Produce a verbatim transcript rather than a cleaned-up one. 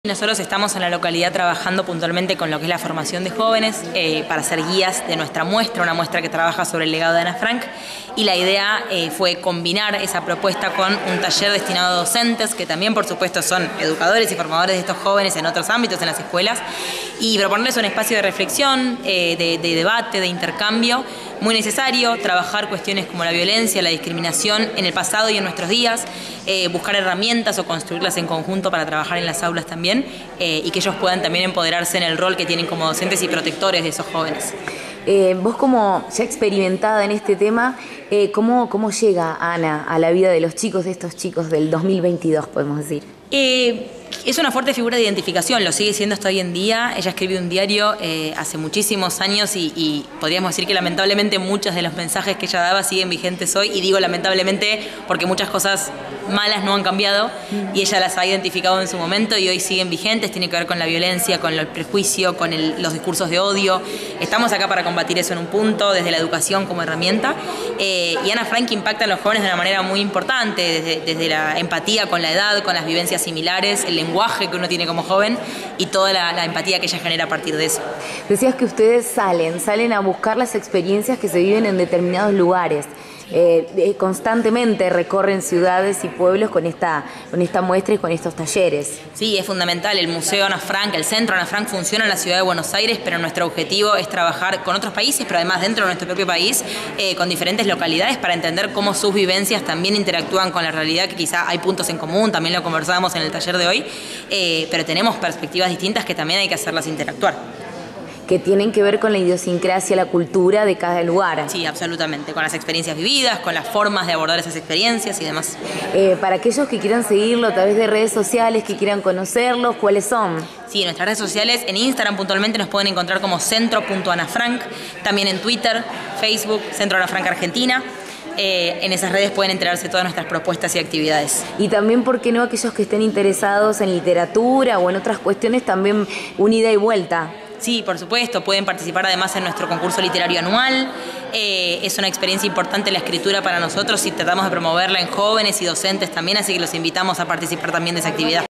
Nosotros estamos en la localidad trabajando puntualmente con lo que es la formación de jóvenes eh, para ser guías de nuestra muestra, una muestra que trabaja sobre el legado de Ana Frank, y la idea eh, fue combinar esa propuesta con un taller destinado a docentes que también por supuesto son educadores y formadores de estos jóvenes en otros ámbitos, en las escuelas, y proponerles un espacio de reflexión, eh, de, de debate, de intercambio muy necesario, trabajar cuestiones como la violencia, la discriminación en el pasado y en nuestros días, eh, buscar herramientas o construirlas en conjunto para trabajar en las aulas también, eh, y que ellos puedan también empoderarse en el rol que tienen como docentes y protectores de esos jóvenes. Eh, vos como ya experimentada en este tema, eh, ¿cómo, ¿cómo llega Ana a la vida de los chicos, de estos chicos del dos mil veintidós, podemos decir? Eh, es una fuerte figura de identificación, lo sigue siendo hasta hoy en día. Ella escribió un diario eh, hace muchísimos años y, y podríamos decir que lamentablemente muchos de los mensajes que ella daba siguen vigentes hoy, y digo lamentablemente porque muchas cosas malas no han cambiado y ella las ha identificado en su momento y hoy siguen vigentes. Tiene que ver con la violencia, con el prejuicio, con el, los discursos de odio. Estamos acá para combatir eso en un punto, desde la educación como herramienta, eh, y Ana Frank impacta a los jóvenes de una manera muy importante, desde, desde la empatía con la edad, con las vivencias similares, el lenguaje que uno tiene como joven y toda la, la empatía que ella genera a partir de eso. Decías que ustedes salen, salen a buscar las experiencias que se viven en determinados lugares. Eh, constantemente recorren ciudades y pueblos con esta, con esta muestra y con estos talleres. Sí, es fundamental. El Museo Ana Frank, el Centro Ana Frank funciona en la ciudad de Buenos Aires, pero nuestro objetivo es trabajar con otros países, pero además dentro de nuestro propio país, eh, con diferentes localidades para entender cómo sus vivencias también interactúan con la realidad, que quizá hay puntos en común, también lo conversábamos en el taller de hoy, eh, pero tenemos perspectivas distintas que también hay que hacerlas interactuar. Que tienen que ver con la idiosincrasia, la cultura de cada lugar. Sí, absolutamente, con las experiencias vividas, con las formas de abordar esas experiencias y demás. Eh, para aquellos que quieran seguirlo a través de redes sociales, que quieran conocerlo, ¿cuáles son? Sí, en nuestras redes sociales, en Instagram puntualmente nos pueden encontrar como centro punto ana frank, también en Twitter, Facebook, Centro Ana Frank Argentina. Eh, en esas redes pueden enterarse de todas nuestras propuestas y actividades. Y también, ¿por qué no aquellos que estén interesados en literatura o en otras cuestiones, también una ida y vuelta? Sí, por supuesto, pueden participar además en nuestro concurso literario anual. Eh, es una experiencia importante la escritura para nosotros y tratamos de promoverla en jóvenes y docentes también, así que los invitamos a participar también de esa actividad.